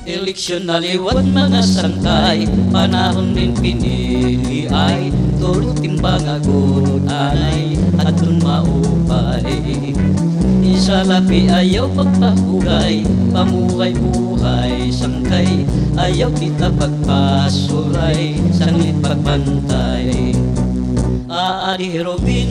Eleksyon na liwat mga sangkay, panahon din pinili ay turut timbang agunod anay at dun maupay. Isa lapi ayaw pagpahugay, pamuhay-buhay sangkay, ayaw kita pagpasuray, sanglit pagbantay. Aali Robin,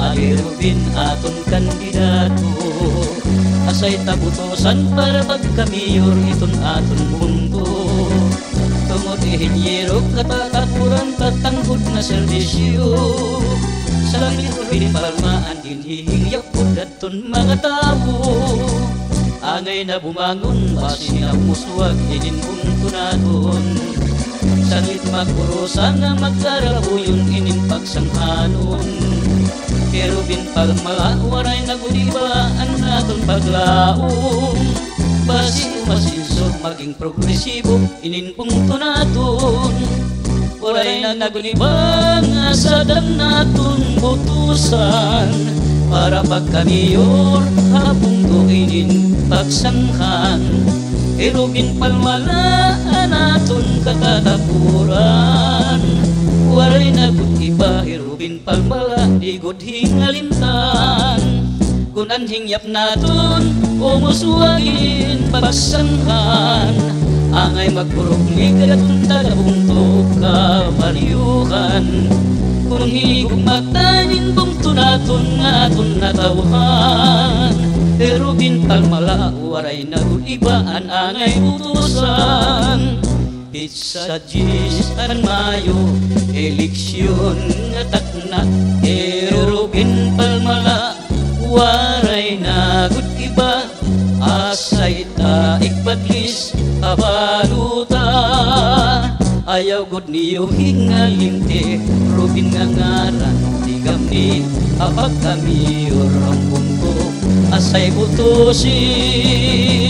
aton kandidato, asay tabutosan para pagkamiyor iton aton mundo. Tungod ihinyero katatakuran tatanggod na serbisyo, sa langit pinipalmaan din hihingyaw po daton mga tao. Angay na bumangon, basi na muswag ininbungto naton. Sanglit magpurusan na magkarabuyon inimpagsanghanon. Pero binpagmala, waray nagulibaan naton paglaong. Basi umasinsog maging progresibo, ininpungto naton. Waray na nagulibang asadang naton butusan. Para pagkamiyor, hapong tuinin pagsanghan. Pero binpalmalaan naton katatapuran. Waray na gud iba, pero binpalmala di gud hingalintan. Kung anhingyap naton, umuswagin pagsanghan. Angay magpurugli kayaton tagabungto kamariyuhan. Kung higog magtanin bungto naton aton natawhan. Pero binpalmala, waray na gud ibaan angay utusan. Sa 10 Mayo, eleksyon natakna. Pero binpalmala, waray na gud iba, asay taik badlis kabaluta. Ayaw gud niyo hingalimte, Robin nga ngaran di kami, apag kami orang punto asay butusin.